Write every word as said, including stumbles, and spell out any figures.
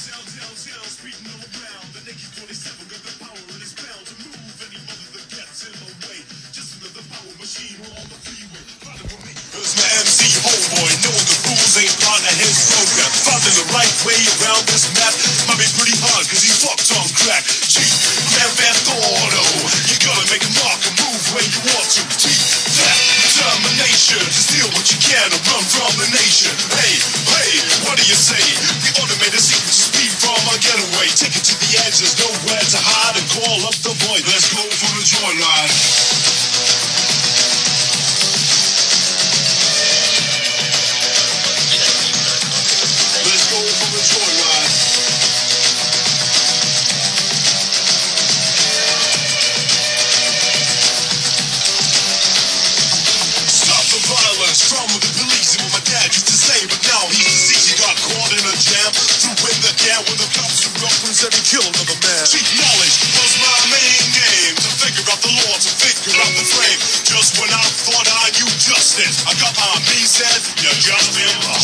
Speeding all around, the Nike forty-seven got the power in his bell to move any mother that gets in my way. Just another power machine on the freeway. Riding with me. It's my M C homeboy, knowing the rules ain't part of his program. Finding the right way around this map might be pretty hard, cause he fucked on crack. Cheat, Grand Theft Auto, you gotta make a mark and move when you want to. Cheat, that determination to steal what you can and run from the nation. Hey, hey, what do you say? The automated secret speed from a getaway. Take it to the edge, there's nowhere to hide, and call up the boy. Let's go for the joyride. Let's go for the joyride. Stop the violence from the police, and what my dad used to say, but now he's deceased. He got caught in a jam, threw in the can when the cops who reference every kill of a man. Cheap knowledge was my main game, to figure out the law, to figure out the frame. Just when I thought I knew justice, I got my me said, you're just impossible.